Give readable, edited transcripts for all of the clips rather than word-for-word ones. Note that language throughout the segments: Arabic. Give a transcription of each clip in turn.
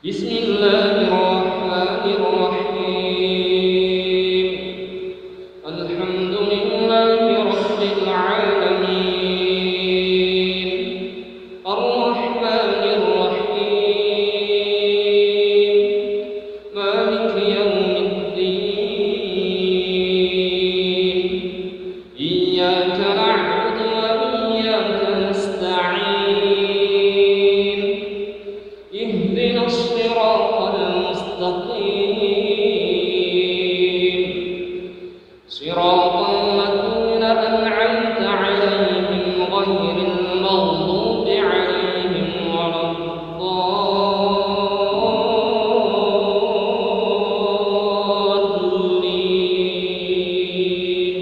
بسم الله الرحمن الرحيم. الحمد لله رب العالمين، الرحمن الرحيم، مالك يوم الدين، إياك نعبد وإياك نستعين، اهدنا الصراط المستقيم، صراط الذين أنعمت عليهم غير المغضوب عليهم ولا الضالين.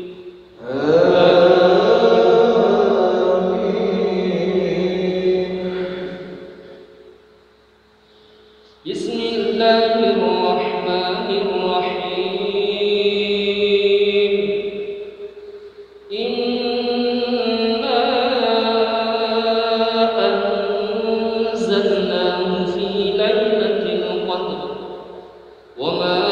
بسم الله الرحمن الرحيم. إنا أنزلناه في ليلة القدر، وما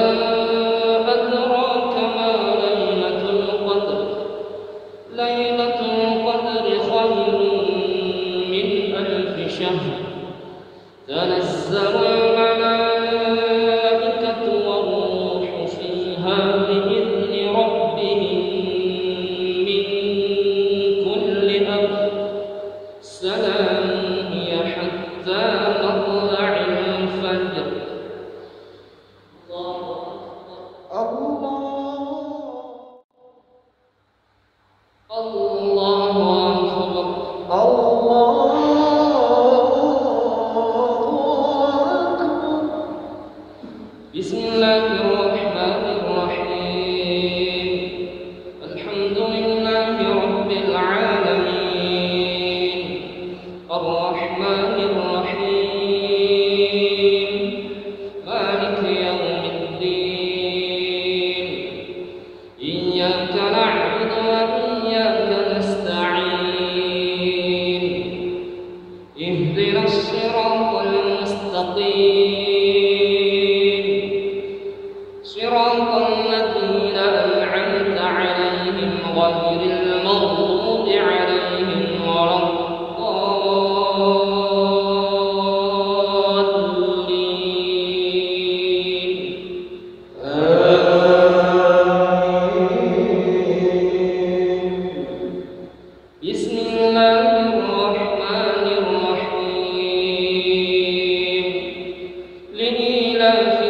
أدراك ما ليلة القدر. ليلة القدر خير من 1000 شهر. تنزل الملائكة والروح فيها بإذن ربهم من كل أمر. سلام هي حتى مطلع الفجر. الله أكبر. بسم الله الرحمن الرحيم. الحمد لله رب العالمين، الرحمن الرحيم، مالك يوم الدين، إياك نعبد وإياك نستعين، اهدنا الصراط المستقيم، صراط الذين أنعمت عليهم غير المغضوب عليهم ولا الضالين. بسم الله الرحمن الرحيم. لإيلاف